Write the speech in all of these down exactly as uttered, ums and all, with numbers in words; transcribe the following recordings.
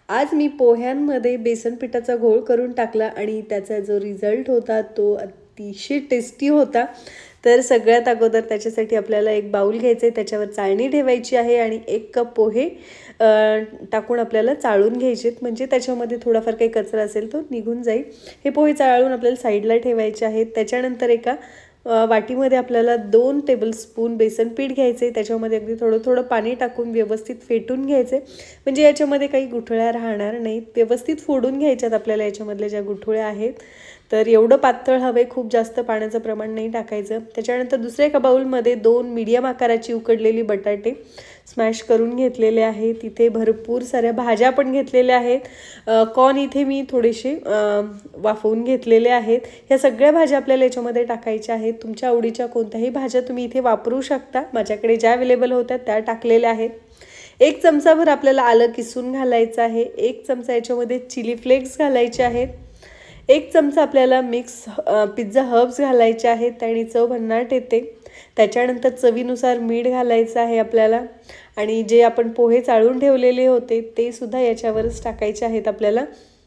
आज मी पोह्यांमध्ये बेसन पिठाचा घोळ करून टाकला आणि त्याचा जो रिझल्ट होता तो अतिशय टेस्टी होता। तर सगळ्यात अगोदर त्याच्यासाठी आपल्याला एक बाउल घ्यायचं आहे, त्याच्यावर चाळणी ठेवायची आहे आणि एक कप पोहे टाकून आपल्याला चाळून घ्यायचे, म्हणजे त्याच्यामध्ये थोडाफार काही कचरा असेल तो निघून जाईल। हे पोहे चाळून आपल्याला साईडला ठेवायचे आहेत। त्याच्यानंतर एका वाटीमध्ये आपल्याला दोन टेबलस्पून बेसन पीठ घ्यायचे, त्याच्यामध्ये अगदी थोडं थोडं पाणी टाकून व्यवस्थित फेटून घ्यायचे, म्हणजे याच्यामध्ये काही गुठळ्या राहणार नाहीत। व्यवस्थित फोडून घ्यायच्यात आपल्याला याच्यामधल्या ज्या गुठळ्या आहेत। तर एवढं पातळ हवे, खूप जास्त पाण्याचं प्रमाण नाही टाकायचं। त्याच्यानंतर दुसऱ्या एका बाउलमध्ये दोन मीडियम आकाराची उकडलेली बटाटे स्मॅश करून घेतलेले आहेत। तिथे भरपूर साऱ्या भाज्या पण घेतलेल्या आहेत। कॉर्न इथे मी थोडेसे वाफवून घेतलेले आहेत। ह्या सगळ्या भाज्या आपल्याला याच्यामध्ये टाकायच्या आहेत। तुमच्या आवडीच्या कोणत्याही भाज्या तुम्ही इथे वापरू शकता, माझ्याकडे ज्या अवेलेबल होत्या त्या टाकलेल्या आहेत। एक चमचाभर आपल्याला आलं किसून घालायचं आहे। एक चमचा याच्यामध्ये चिली फ्लेक्स घालायचे आहेत। एक चमचा आपल्याला मिक्स पिझ्झा हर्ब्स घालायचे आहेत, त्याने चव भन्नाट येते। त्याच्यानंतर चवीनुसार मीठ घालायचं आहे आपल्याला, आणि जे आपण पोहे चाळून ठेवलेले होते ते सुद्धा याच्यावरच टाकायचे आहेत आपल्याला।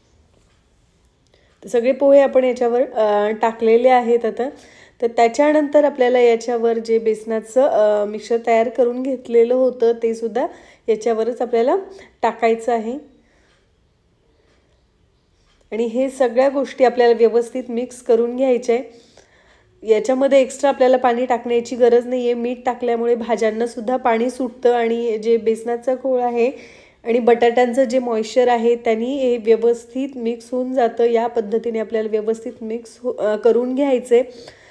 सगळे पोहे आपण याच्यावर टाकलेले आहेत आता। तर त्याच्यानंतर आपल्याला याच्यावर जे बेसनाचं मिक्सर तयार करून घेतलेलं होतं ते सुद्धा याच्यावरच आपल्याला टाकायचं आहे, आणि हे सगळ्या गोष्टी आपल्याला व्यवस्थित मिक्स करून घ्यायचे आहे। याच्यामध्ये एक्स्ट्रा आपल्याला पाणी टाकण्याची गरज नाही आहे। मीठ टाकल्यामुळे भाज्यांना सुद्धा पाणी सुटतं आणि जे बेसनाचा घोळ आहे आणि बटाट्यांचं जे मॉइश्चर आहे त्यांनी हे व्यवस्थित मिक्स होऊन जातं। या पद्धतीने आपल्याला व्यवस्थित मिक्स हो करून घ्यायचे।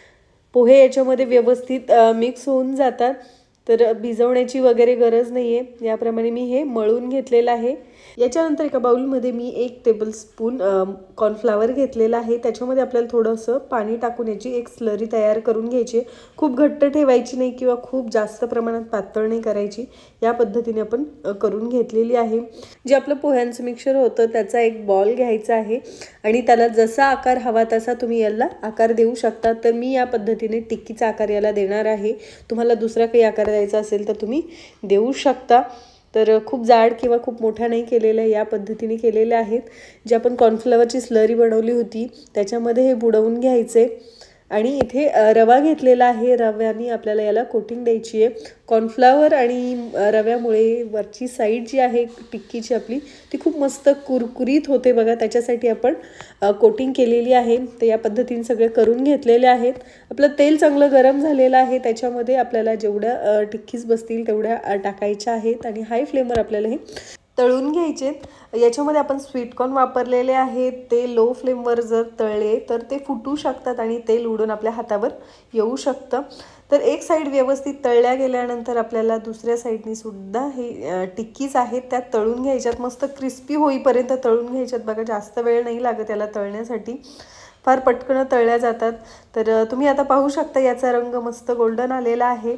पोहे याच्यामध्ये व्यवस्थित मिक्स होऊन जातात, तर भिजवण्याची वगैरे गरज नाही आहे। याप्रमाणे मी हे मळून घेतलेलं आहे। याच्यानंतर एका बाउलमध्ये मी एक टेबलस्पून कॉर्नफ्लावर घेतलेला आहे। त्याच्यामध्ये आपल्याला थोडंसं पाणी टाकून याची एक स्लरी तयार करून घ्यायची। खूप घट्ट ठेवायची नाही किंवा खूप जास्त प्रमाणात पातळ नाही करायची, या पद्धतीने आपण करून घेतलेली आहे। जे आपलं पोह्यांचं मिक्सचर होतं त्याचा एक बॉल घ्यायचा आहे आणि त्याला जसा आकार हवा तसा तुम्ही याला आकार देऊ शकता। तर मी या पद्धतीने टिक्कीचा आकार याला देणार आहे। तुम्हाला दुसरा काही आकार द्यायचा असेल तर तुम्ही देऊ शकता। तर खूप जाड किंवा खूप मोठा नाही केलेला आहे, या पद्धतीने केलेले आहेत। जे आपण कॉर्नफ्लॉवरची स्लरी बनवली होती त्याच्यामध्ये हे बुडवून घ्यायचे, आणि इथे रवा घेतलेला आहे। रव्याने आपल्याला याला कोटिंग द्यायची आहे। कॉर्नफ्लॉवर आणि रव्यामुळे वरची साईड जी आहे टिक्कीची आपली ती खूप मस्त कुरकुरीत होते बघा, त्याच्यासाठी आपण कोटिंग केलेली आहे। तर या पद्धतीने सगळे करून घेतलेले आहेत। आपलं तेल चांगलं गरम झालेलं आहे, त्याच्यामध्ये आपल्याला जेवढ्या टिक्कीज बसतील तेवढ्या टाकायच्या आहेत आणि हाय फ्लेमवर आपल्याला हे तळून घ्यायचे। याच्यामध्ये आपण स्वीट कॉर्न वापरलेले आहेत, ते लो फ्लेमवर जर तळले तर ते फुटू शकतात आणि तेल उडून आपल्या हातावर येऊ शकतं। तर एक साईड व्यवस्थित तळल्या गेल्यानंतर आपल्याला दुसऱ्या साईडनी सुद्धा हे टिक्कीज आहेत त्या तळून घ्यायच्यात। मस्त क्रिस्पी होईपर्यंत तळून घ्यायच्यात बघा, जास्त वेळ नाही लागत याला तळण्यासाठी, फार पटकन तळल्या जातात। तर तुम्ही आता पाहू शकता याचा रंग मस्त गोल्डन आलेला आहे,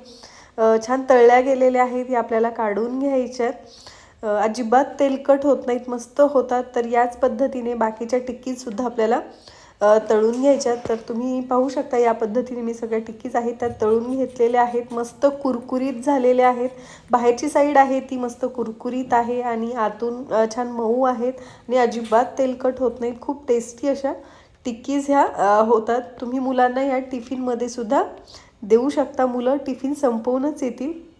छान तळल्या गेलेल्या आहेत। हे आपल्याला काढून घ्यायच्यात, अजिबात तेलकट होत नाहीत, मस्त होतात। तर याच पद्धतीने बाकीच्या टिक्कीज सुद्धा आपल्याला तळून घ्यायच्यात। तर तुम्ही पाहू शकता या पद्धतीने मी सगळ्या टिक्कीज आहेत त्या तळून घेतलेल्या आहेत, मस्त कुरकुरीत झालेल्या आहेत। बाहेरची साईड आहे ती मस्त कुरकुरीत आहे आणि आतून छान मऊ आहेत आणि अजिबात तेलकट होत नाहीत। खूप टेस्टी अशा टिक्कीज ह्या होतात। तुम्ही मुलांना या टिफिनमध्ये सुद्धा देऊ शकता, मुलं टिफिन संपवूनच येतील।